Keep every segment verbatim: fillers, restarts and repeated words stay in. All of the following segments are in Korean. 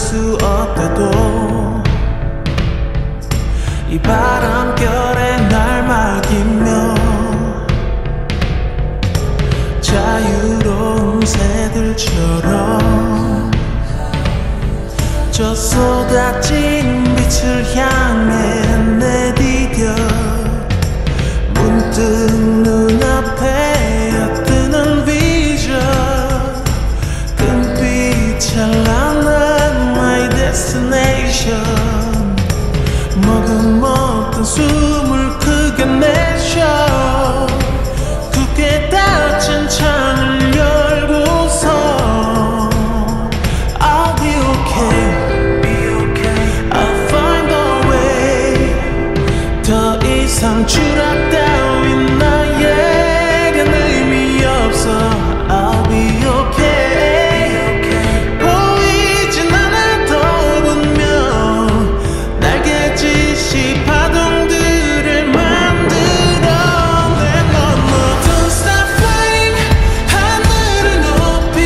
수 없대도 이 바람결에 날 막이며 자유로운 새들처럼 저 쏟아진 빛을 향해 내디뎌 문득 눈앞에 엿드는 비전 금빛 찬란한 my destination 머금었던 숨을 크게 내쉬어 굳게 닫힌 창을 열고서 I'll be okay, I'll find a way 더 이상 추락 따윈 나에겐 의미 없어 I'll be okay 보이진 않아도 분명 날개짓이 파동들을 만들어내 너무 Don't stop flying 하늘을 높이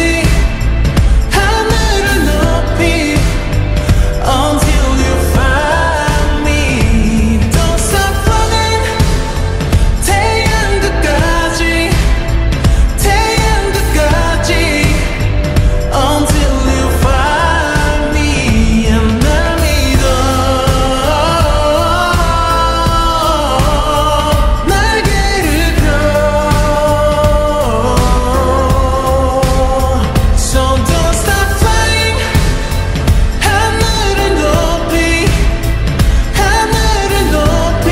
하늘을 높이 Until you find me Don't stop running 태양 끝까지 태양 끝까지 Until you find me and 날 믿어 날개를 펴 So don't stop flying 하늘을 높이 하늘을 높이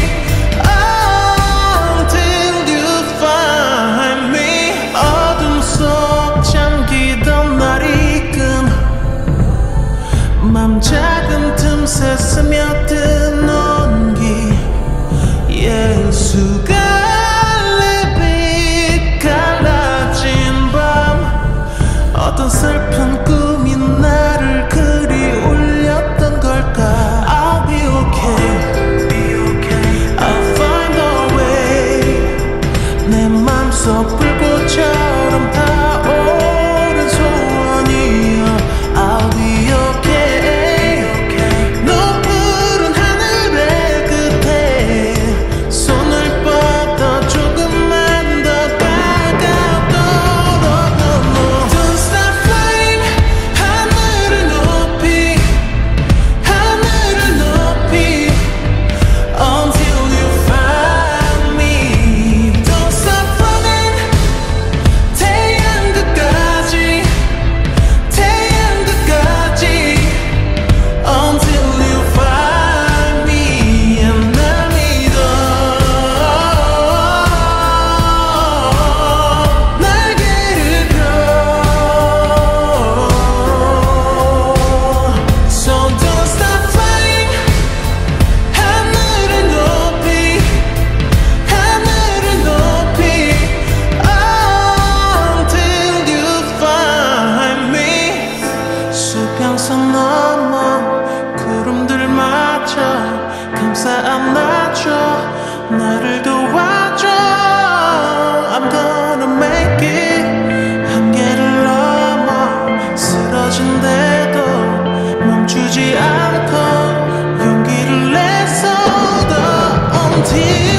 Until you find me 어둠 속 잠기던 날 이끈 맘 작은 틈새 스며든 온기 예수가 빛 갈라진 밤 어떤 슬픈 꿈이 나를 그리 울렸던 걸까 I'll be okay I'll find a way 내 맘속 불꽃처럼 타오른 소원이여 I'll be okay 높은 하늘의 끝에 손을 뻗어 조금만 더 가까워도 Don't stop flying 하늘을 높이 하늘을 높이 Until you find me Don't stop running 태양 끝까지 태양 끝까지 Until you find me and 날 믿어 날개를 펴 So don't stop flying 하늘을 높이 하늘을 높이 Until you find me 수평선 넘어 구름들 맞춰 감싸 안아줘 나를 도와줘 I'm gonna make it 한계를 넘어 쓰러진데도 멈추지 않고 용기를 내서 더 until